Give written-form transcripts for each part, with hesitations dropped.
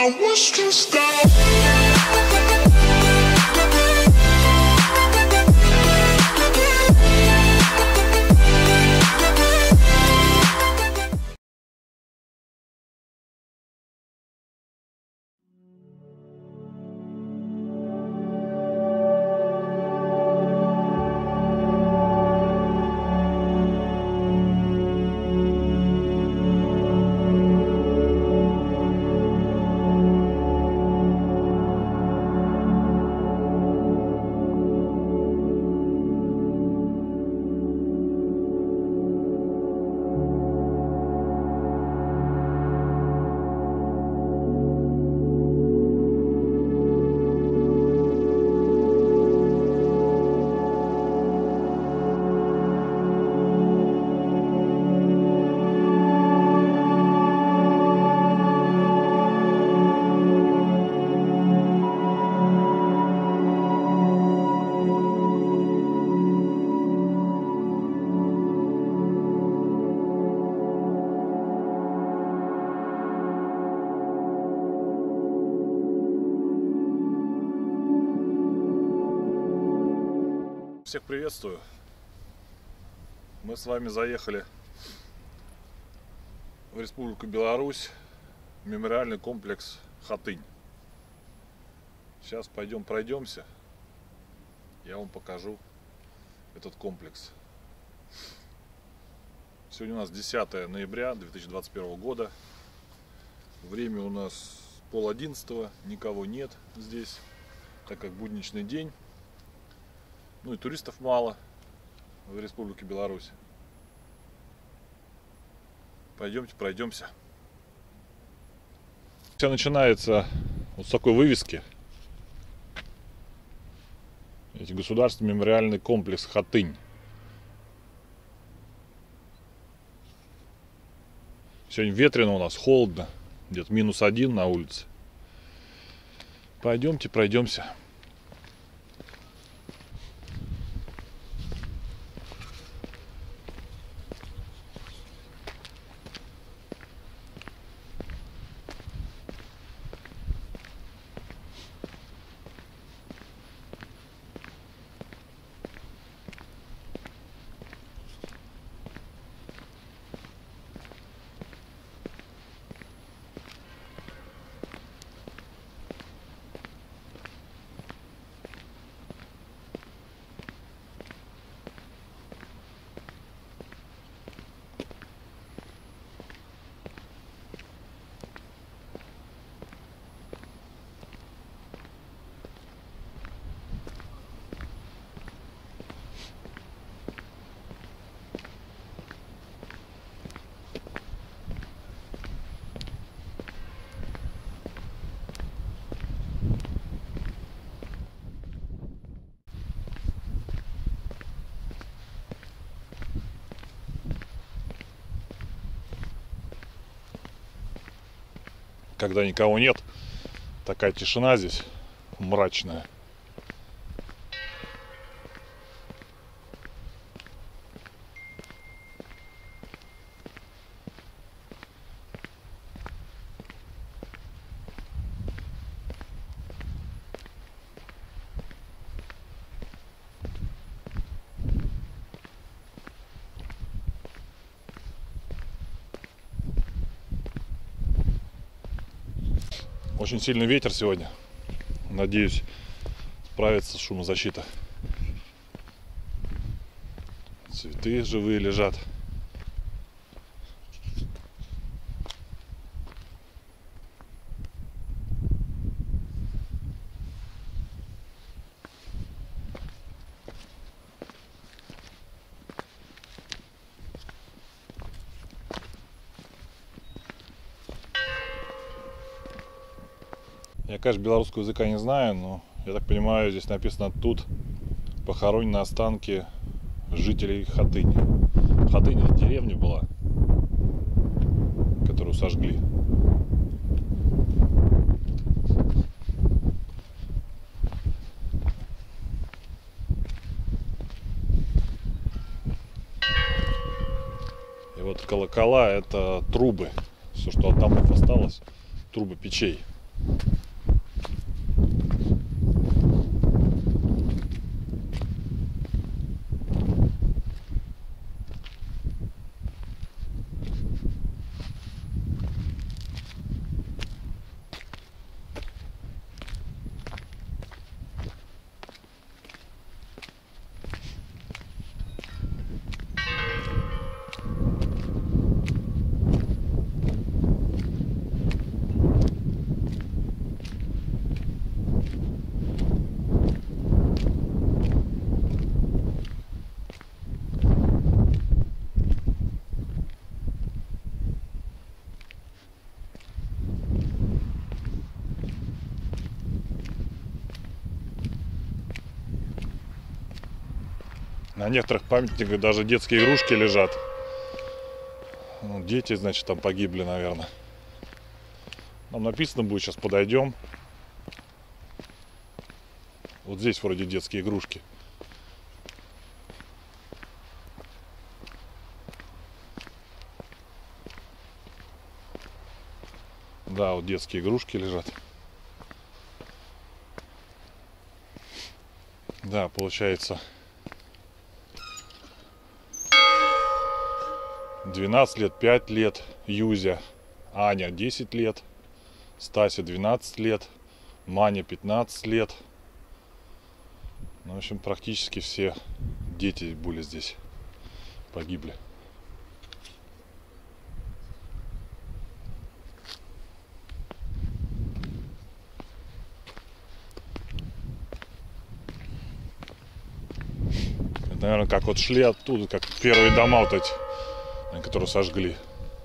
I was stressed out. Всех приветствую. Мы с вами заехали в Республику Беларусь, в мемориальный комплекс Хатынь. Сейчас пойдем пройдемся, я вам покажу этот комплекс. Сегодня у нас 10 ноября 2021 года. Время у нас 10:30, никого нет здесь, так как будничный день. Ну и туристов мало в Республике Беларусь. Пойдемте пройдемся. Все начинается вот с такой вывески. Эти государственный мемориальный комплекс Хатынь. Сегодня ветрено у нас, холодно, где-то -1 на улице. Пойдемте пройдемся. Когда никого нет, такая тишина здесь мрачная. Очень сильный ветер сегодня. Надеюсь, справится шумозащита. Цветы живые лежат. Я, конечно, белорусского языка не знаю, но я так понимаю, здесь написано: тут похоронены останки жителей Хатыни. Хатынь — это деревня была, которую сожгли. Вот колокола — это трубы, все, что от домов осталось, трубы печей. На некоторых памятниках даже детские игрушки лежат. Ну, дети, значит, там погибли, наверное. Нам написано будет, сейчас подойдем. Вот здесь вроде детские игрушки. Да, вот детские игрушки лежат. Да, получается 12 лет, 5 лет Юзя, Аня 10 лет, Стася 12 лет, Маня 15 лет. Ну, в общем, практически все дети были здесь, погибли. Это, наверное, как вот шли оттуда, как первые дома вот эти, которые сожгли.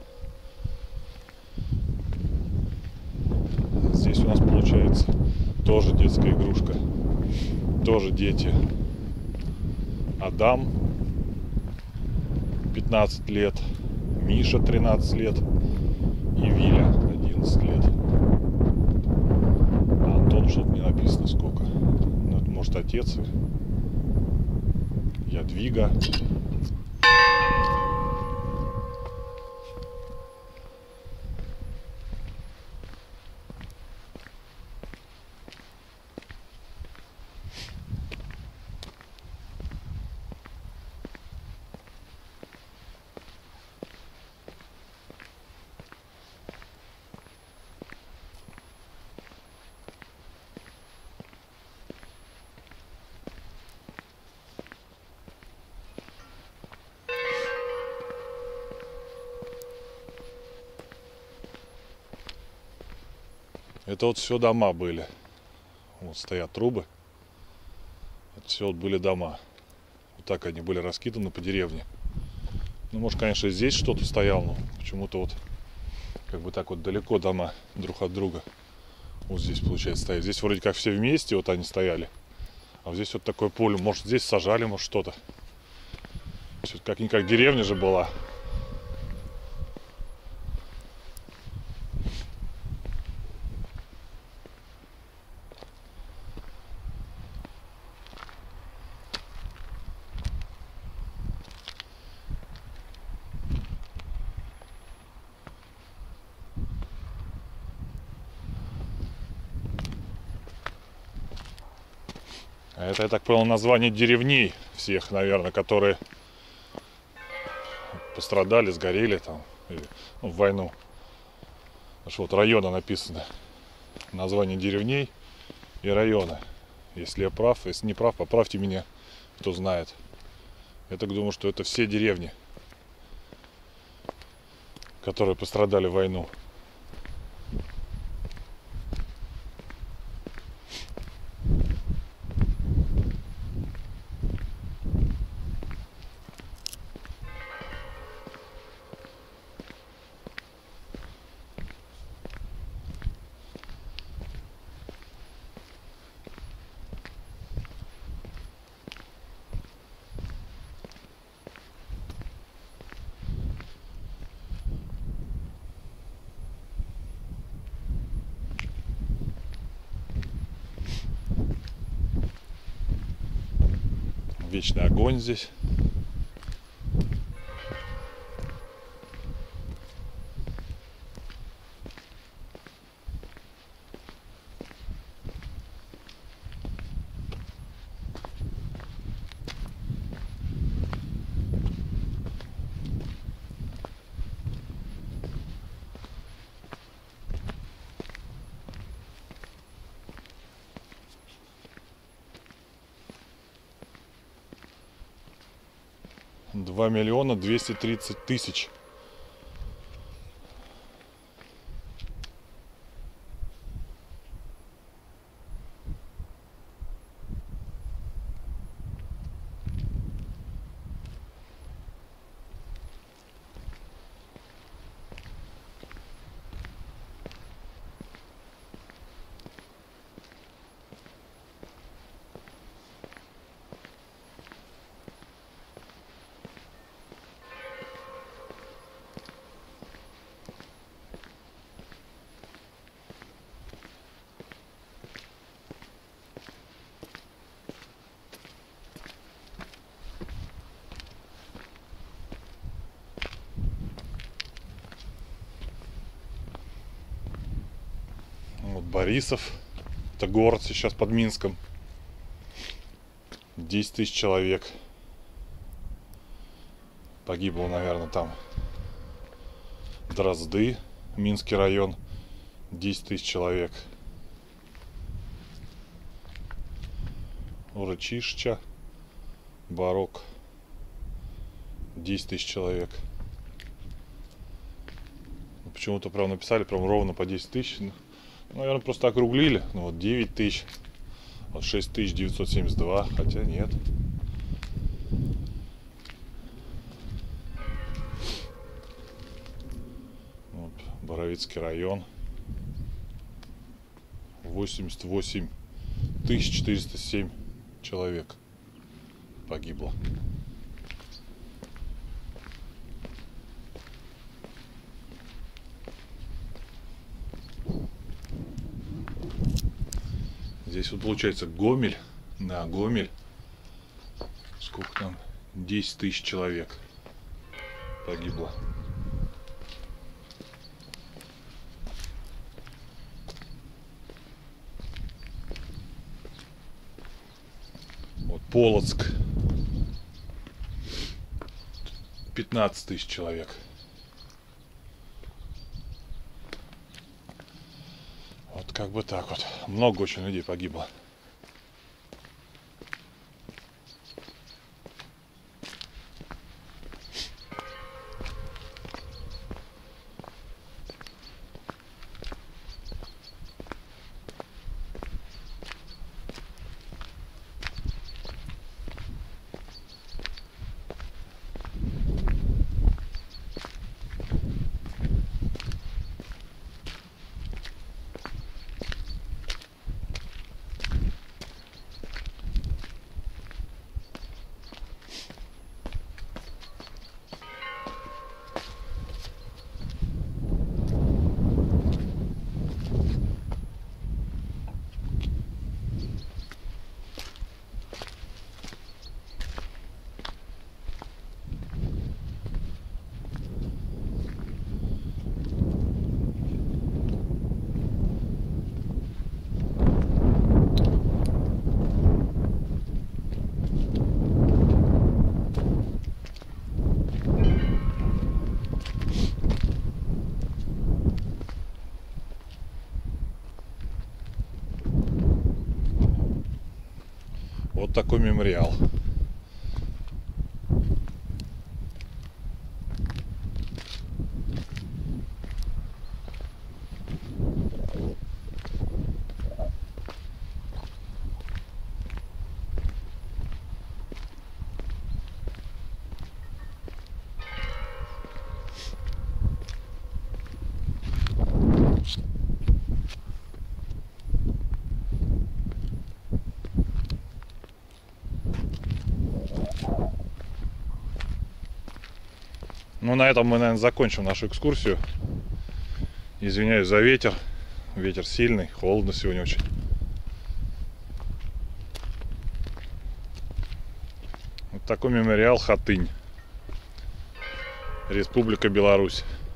Здесь у нас получается тоже детская игрушка. Тоже дети. Адам 15 лет, Миша 13 лет и Виля 11 лет. А Антон что-то не написано сколько. Ну, это может отец. Ядвига. Это вот все дома были. Вот стоят трубы. Это все вот были дома. Вот так они были раскиданы по деревне. Ну, может, конечно, здесь что-то стояло, но почему-то вот как бы так вот далеко дома друг от друга. Вот здесь, получается, стоят. Здесь вроде как все вместе вот они стояли. А вот здесь вот такое поле. Может, здесь сажали, может, что-то. Как-никак деревня же была. Это, я так понял, название деревней всех, наверное, которые пострадали, сгорели там или, ну, в войну. Потому что вот района написано. Название деревней и района. Если я прав, если не прав, поправьте меня, кто знает. Я так думаю, что это все деревни, которые пострадали в войну. Вечный огонь здесь. 2 миллиона 230 тысяч. Вот Борисов, это город сейчас под Минском, 10 тысяч человек погибло, наверное, там. Дрозды, Минский район, 10 тысяч человек. Урочища, Барок, 10 тысяч человек. Почему-то прям написали прям ровно по 10 тысяч. Наверное, просто округлили. Ну вот 9 тысяч. Вот 6972. Хотя нет. Вот, Боровицкий район. 88 407 человек погибло. Здесь вот получается Гомель. Да, Гомель. Сколько там? 10 тысяч человек погибло. Вот Полоцк. 15 тысяч человек. Вот как бы так вот. Много очень людей погибло. Вот такой мемориал. Ну, на этом мы, наверное, закончим нашу экскурсию. Извиняюсь за ветер. Ветер сильный, холодно сегодня очень. Вот такой мемориал Хатынь. Республика Беларусь.